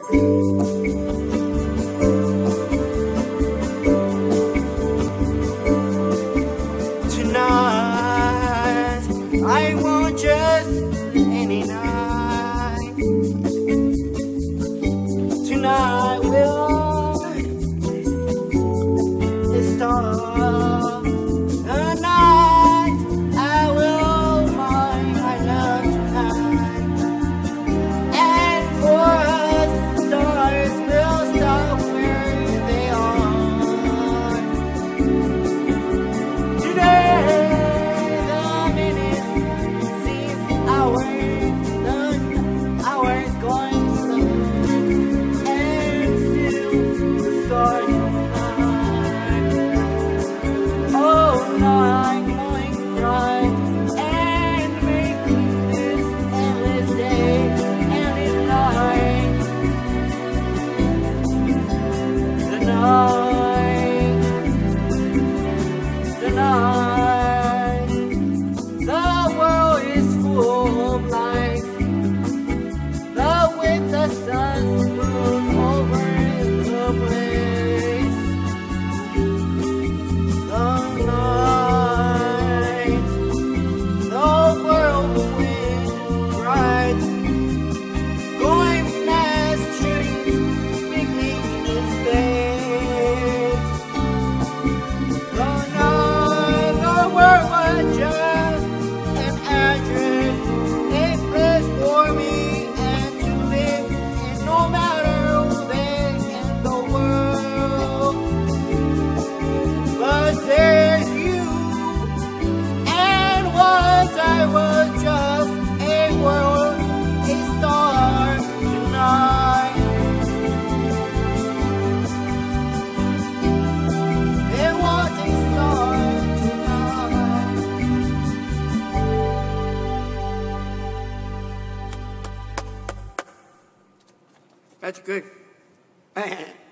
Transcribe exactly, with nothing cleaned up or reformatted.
Tonight, I want just any night. Tonight will start the night. I will find my love tonight, and for us, stars will stop where they are. Today, the minutes seem hours, the hours going slow, and still the stars night. Oh, night going bright and making this endless day, endless night. The night, the night, the world is full of life. The with the sun's moon over the place. The night, the world went bright, going fast, shooting picnic in space. The night, the world was just an address, a place for me and to live in, no matter where in the world. But there's you, and once I was just a world, a star tonight. It was a star tonight. That's good.